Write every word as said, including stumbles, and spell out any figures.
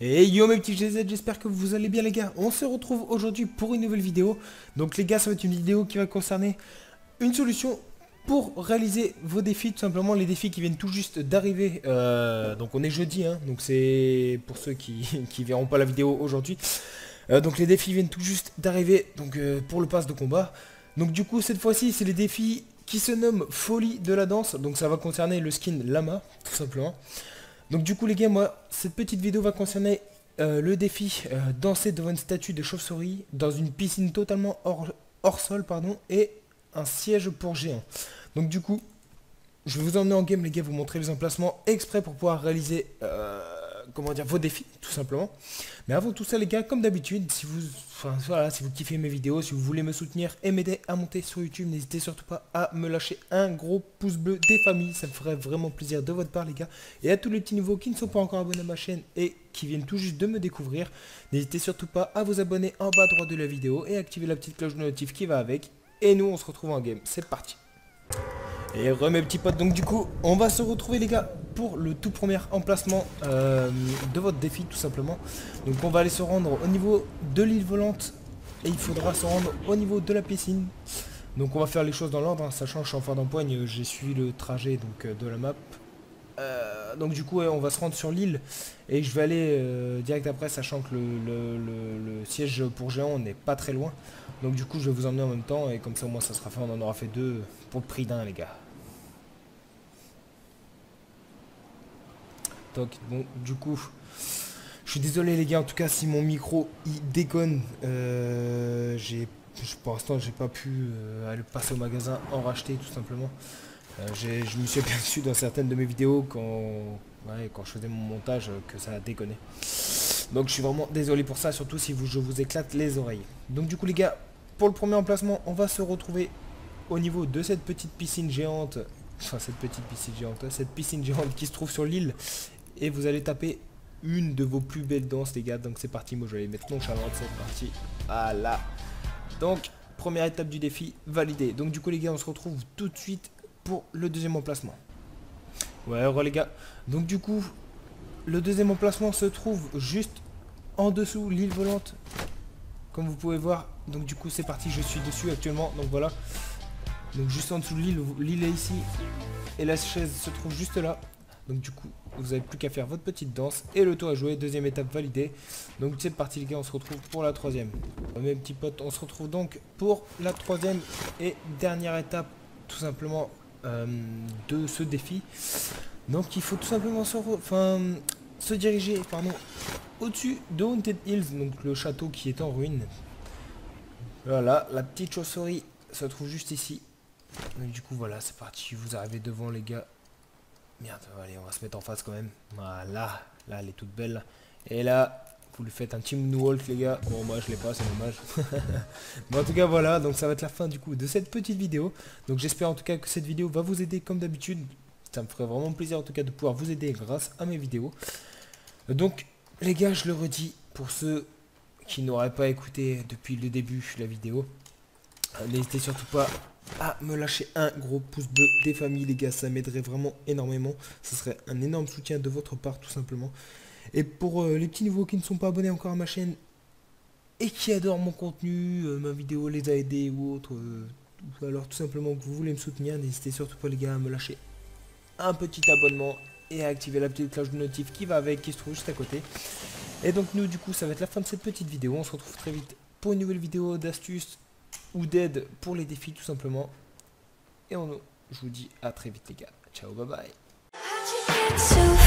Et yo mes petits G Z, j'espère que vous allez bien les gars. On se retrouve aujourd'hui pour une nouvelle vidéo. Donc les gars, ça va être une vidéo qui va concerner une solution pour réaliser vos défis, tout simplement les défis qui viennent tout juste d'arriver. Euh, donc on est jeudi, hein, donc c'est pour ceux qui, qui verront pas la vidéo aujourd'hui. Euh, donc les défis viennent tout juste d'arriver, donc euh, pour le pass de combat. Donc du coup cette fois-ci c'est les défis qui se nomment Folie de la danse. Donc ça va concerner le skin Lama, tout simplement. Donc du coup les gars, moi cette petite vidéo va concerner euh, le défi euh, danser devant une statue de chauve-souris dans une piscine totalement hors, hors sol pardon, et un siège pour géant. Donc du coup je vais vous emmener en game les gars, vous montrer les emplacements exprès pour pouvoir réaliser euh, comment dire vos défis tout simplement. Mais avant tout ça les gars, comme d'habitude, si vous enfin voilà, si vous kiffez mes vidéos, si vous voulez me soutenir et m'aider à monter sur YouTube, n'hésitez surtout pas à me lâcher un gros pouce bleu des familles, ça me ferait vraiment plaisir de votre part les gars. Et à tous les petits nouveaux qui ne sont pas encore abonnés à ma chaîne et qui viennent tout juste de me découvrir, n'hésitez surtout pas à vous abonner en bas à droite de la vidéo et activer la petite cloche de notif qui va avec. Et nous on se retrouve en game, c'est parti. Et re mes petits potes, donc du coup on va se retrouver les gars pour le tout premier emplacement euh, de votre défi tout simplement. Donc on va aller se rendre au niveau de l'île volante et il faudra se rendre au niveau de la piscine. Donc on va faire les choses dans l'ordre, hein, sachant que je suis en fin d'empoigne, j'ai suivi le trajet donc euh, de la map. Euh, donc du coup ouais, on va se rendre sur l'île et je vais aller euh, direct après, sachant que le, le, le, le siège pour géant n'est pas très loin. Donc du coup je vais vous emmener en même temps et comme ça au moins ça sera fait, on en aura fait deux pour le prix d'un les gars. Donc bon du coup je suis désolé les gars en tout cas si mon micro il déconne. euh, j'ai pour l'instant j'ai pas pu euh, aller passer au magasin en racheter tout simplement. euh, je me suis aperçu dans certaines de mes vidéos quand, ouais, quand je faisais mon montage euh, que ça a déconné. Donc je suis vraiment désolé pour ça, surtout si vous, je vous éclate les oreilles. Donc du coup les gars, pour le premier emplacement on va se retrouver au niveau de cette petite piscine géante. Enfin cette petite piscine géante, cette piscine géante qui se trouve sur l'île. Et vous allez taper une de vos plus belles danses les gars. Donc c'est parti, moi je vais les mettre nonchalant, c'est parti. Voilà. Donc première étape du défi validée. Donc du coup les gars on se retrouve tout de suite pour le deuxième emplacement. Ouais heureux les gars. Donc du coup le deuxième emplacement se trouve juste en dessous l'île volante. Comme vous pouvez voir. Donc du coup c'est parti, je suis dessus actuellement. Donc voilà. Donc juste en dessous de l'île, l'île est ici. Et la chaise se trouve juste là. Donc du coup vous n'avez plus qu'à faire votre petite danse et le tour est joué, deuxième étape validée. Donc c'est parti les gars, on se retrouve pour la troisième. Mes petits potes, on se retrouve donc pour la troisième et dernière étape tout simplement euh, de ce défi. Donc il faut tout simplement se, enfin, se diriger pardon, au-dessus de Haunted Hills, donc le château qui est en ruine. Voilà, la petite chauve-souris se trouve juste ici. Donc du coup voilà, c'est parti, vous arrivez devant les gars. Merde, allez, on va se mettre en face quand même. Voilà, là, elle est toute belle. Et là, vous lui faites un team moonwalk, les gars. Bon, moi, je l'ai pas, c'est dommage. Mais en tout cas, voilà, donc ça va être la fin du coup de cette petite vidéo. Donc j'espère en tout cas que cette vidéo va vous aider comme d'habitude. Ça me ferait vraiment plaisir en tout cas de pouvoir vous aider grâce à mes vidéos. Donc, les gars, je le redis, pour ceux qui n'auraient pas écouté depuis le début la vidéo, n'hésitez surtout pas à me lâcher un gros pouce bleu des familles les gars, ça m'aiderait vraiment énormément, ce serait un énorme soutien de votre part tout simplement. Et pour euh, les petits nouveaux qui ne sont pas abonnés encore à ma chaîne et qui adorent mon contenu, euh, ma vidéo les a aidés ou autre, euh, ou alors tout simplement que vous voulez me soutenir, n'hésitez surtout pas les gars à me lâcher un petit abonnement et à activer la petite cloche de notif qui va avec, qui se trouve juste à côté. Et donc nous du coup ça va être la fin de cette petite vidéo, on se retrouve très vite pour une nouvelle vidéo d'astuces ou d'aide pour les défis tout simplement. Et on, je vous dis à très vite les gars. Ciao, bye bye.